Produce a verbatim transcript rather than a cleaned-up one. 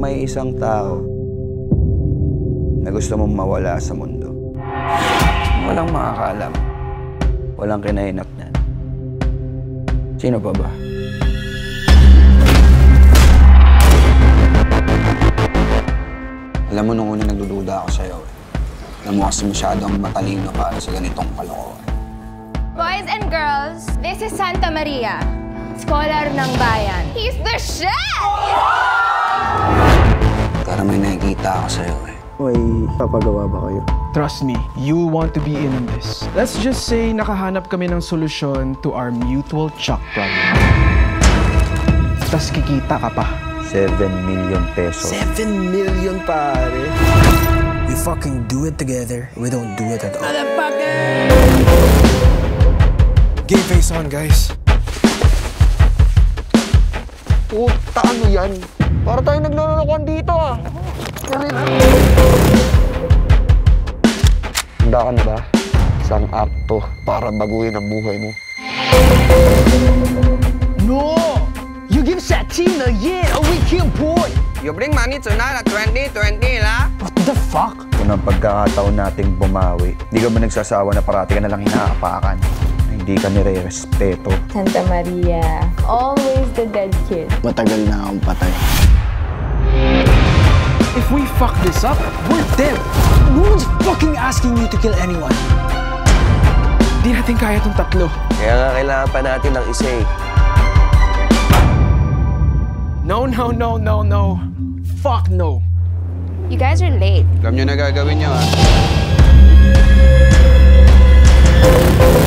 may isang tao na gusto mong mawala sa mundo. Walang makakaalam. Walang kinahinatnan. Sino pa ba? Alam mo, nung una nagdududa ako sa'yo. Eh. Alam mo kasi masyadong matalino para sa ganitong kalokohan. Boys and girls, this is Santa Maria, scholar ng bayan. He's the chef! Pero may nakikita ako sa'yo eh. May papagawa ba kayo? Trust me, you want to be in on this. Let's just say nakahanap kami ng solusyon to our mutual chalk problem. Tapos kikita ka pa. Seven million pesos. Seven million, pare. We fucking do it together. We don't do it at all. Game face on, guys. Puta, ano yan? Para tayo naglulukuan dito, ah. Handa ka na ba? Isang akto para baguhin ang buhay mo. No! You give Satin a year, a weekend boy! You bring money tonight at twenty twenty, la? What the fuck? Kung ang pagkakataon nating bumawi, hindi ka ba nagsasawa na parati ka nalang inaapakan? Hindi ka nire-respeto. Santa Maria, always the dead kid. Matagal na akong patay. If we fuck this up, we're dead. No one's fucking asking you to kill anyone. Di natin kaya tong tatlo. Kaya nga kailangan pa natin ng isa eh. No, no, no, no, no. Fuck no. You guys are late. Alam nyo na gagawin nyo, ha?